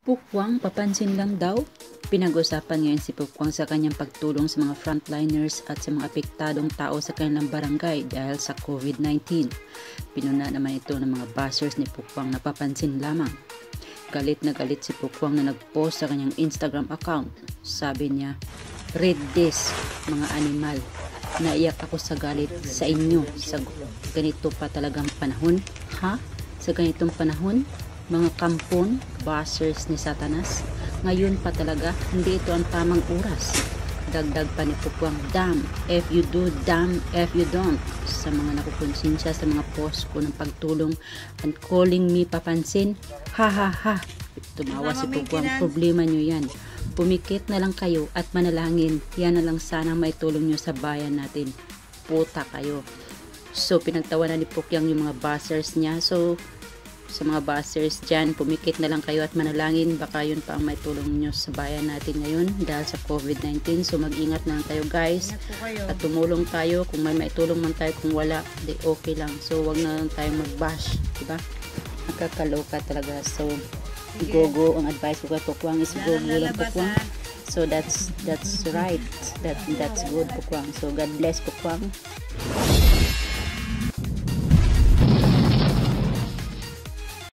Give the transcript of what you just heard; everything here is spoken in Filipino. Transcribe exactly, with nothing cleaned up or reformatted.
Pukwang, papansin lang daw. Pinag-usapan ngayon si Pukwang sa kanyang pagtulong sa mga frontliners at sa mga apektadong tao sa kanilang barangay dahil sa COVID nineteen. Pinuna naman ito ng mga bashers ni Pukwang na papansin lamang. Galit na galit si Pukwang na nag-post sa kanyang Instagram account. Sabi niya, "Read this, mga animal. Naiyak ako sa galit sa inyo sa ganito pa talagang panahon. Ha? Sa ganitong panahon? Mga kampon, bashers ni Satanas. Ngayon pa talaga, hindi ito ang tamang oras." Dagdag pa ni Pukwang, "Damn, if you do, damn, if you don't." Sa mga nakukonsensya sa mga post ko ng pagtulong and calling me papansin, ha ha ha. Tumawa si Pukwang, "Problema nyo yan. Pumikit na lang kayo at manalangin. Yan na lang sanang maitulong nyo sa bayan natin. Puta kayo." So pinagtawanan ni Pukwang yung mga bashers niya. So sa mga bashers dyan, pumikit na lang kayo at manalangin, baka yun pa ang may tulong nyo sa bayan natin ngayon dahil sa COVID nineteen. So mag-ingat na lang tayo guys at tumulong tayo kung may maitulong man tayo, kung wala, di okay lang. So wag na lang tayo mag-bash, diba? Nakakaloka talaga. So go-go, ang advice ko kay Pukwang is go-go lang Pukwang. So that's that's right, that that's good Pukwang. So God bless Pukwang.